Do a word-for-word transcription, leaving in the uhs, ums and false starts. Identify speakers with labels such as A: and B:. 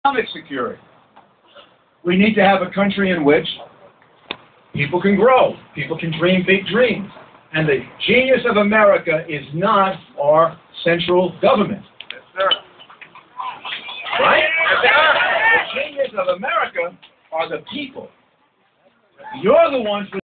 A: economic security. We need to have a country in which people can grow, people can dream big dreams. And the genius of America is not our central government.
B: Yes, sir.
A: Right? Yes, sir. The genius of America are the people. You're the ones with